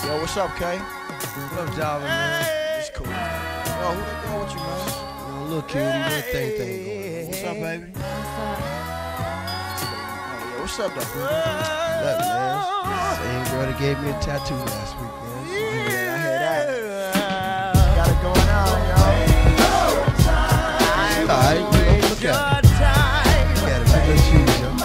Yo, what's up, Kay? What up, Java, man? It's cool. Yo, who they going with you, man? You know, little cutie, little thing going on. What's up, baby? Yo, what's up, though? Look, man. Same girl that gave me a tattoo last week, man. I hear that. Got it going on, yo. Alright, you know, look at it. Look at it, man. Let's choose, yo.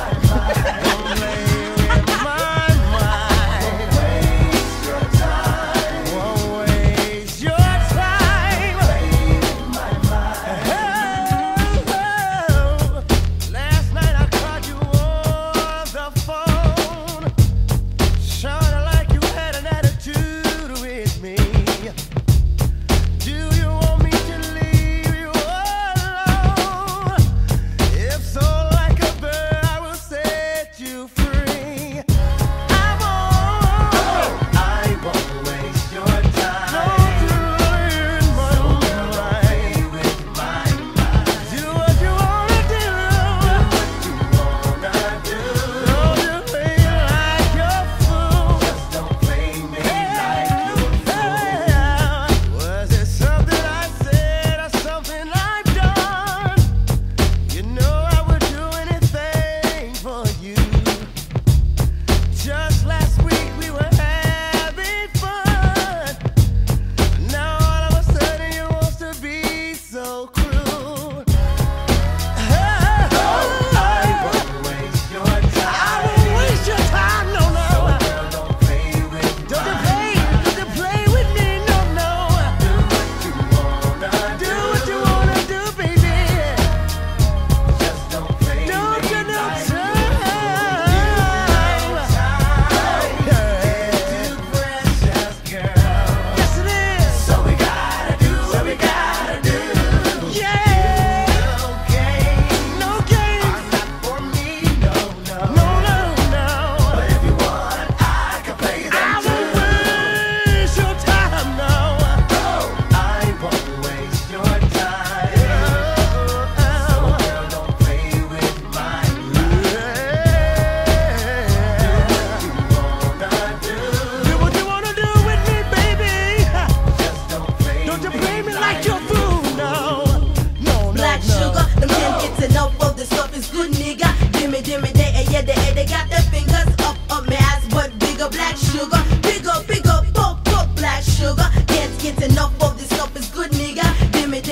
They got their fingers up my ass, but bigger black sugar. Bigger, poke, black sugar. Can't get enough of this stuff, is good, nigga. Dimmy,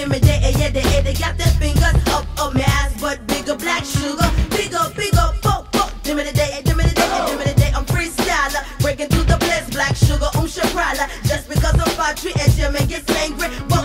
they got their fingers up my ass, but bigger black sugar. Bigger, poke, dimmy the day, I'm freestyler. Breaking through the place, black sugar, shakrala. Just because I'm 5'3" and Jimmy gets angry.